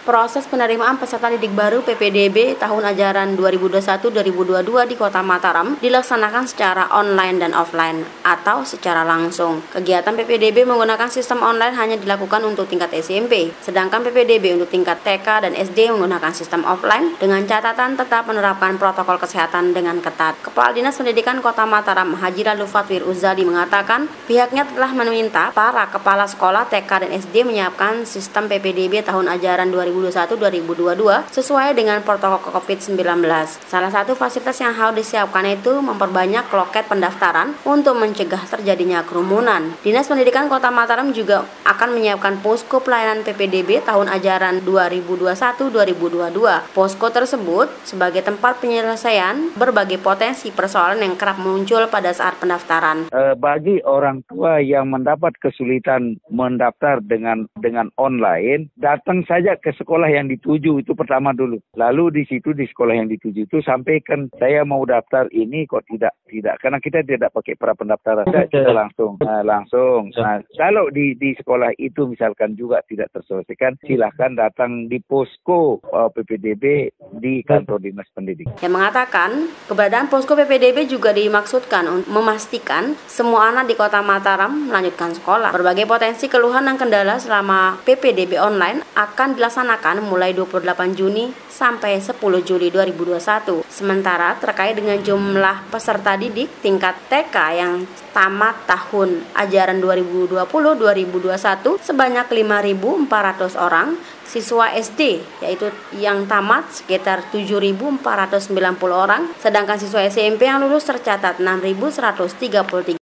Proses penerimaan peserta didik baru PPDB tahun ajaran 2021-2022 di Kota Mataram dilaksanakan secara online dan offline atau secara langsung. Kegiatan PPDB menggunakan sistem online hanya dilakukan untuk tingkat SMP, sedangkan PPDB untuk tingkat TK dan SD menggunakan sistem offline dengan catatan tetap menerapkan protokol kesehatan dengan ketat. Kepala Dinas Pendidikan Kota Mataram, Haji Lalu Fatwir Uzali mengatakan pihaknya telah meminta para kepala sekolah TK dan SD menyiapkan sistem PPDB tahun ajaran 2021-2022 sesuai dengan protokol COVID-19. Salah satu fasilitas yang harus disiapkan itu memperbanyak loket pendaftaran untuk mencegah terjadinya kerumunan. Dinas Pendidikan Kota Mataram juga akan menyiapkan posko pelayanan PPDB tahun ajaran 2021-2022. Posko tersebut sebagai tempat penyelesaian berbagai potensi persoalan yang kerap muncul pada saat pendaftaran. Bagi orang tua yang mendapat kesulitan mendaftar dengan online, datang saja ke sekolah yang dituju itu pertama dulu. Lalu di situ di sekolah yang dituju itu sampaikan saya mau daftar ini kok tidak karena kita tidak pakai pra pendaftaran, kita langsung. Nah, kalau di sekolah itu misalkan juga tidak terselesaikan, silahkan datang di posko PPDB di kantor Dinas Pendidikan. Yang mengatakan keberadaan posko PPDB juga dimaksudkan untuk memastikan semua anak di Kota Mataram melanjutkan sekolah. Berbagai potensi keluhan dan kendala selama PPDB online akan dilaksanakan mulai 28 Juni sampai 10 Juli 2021. Sementara terkait dengan jumlah peserta didik tingkat TK yang tamat tahun ajaran 2020-2021 sebanyak 5.400 orang, siswa SD yaitu yang tamat sekitar 7.490 orang, sedangkan siswa SMP yang lulus tercatat 6.133.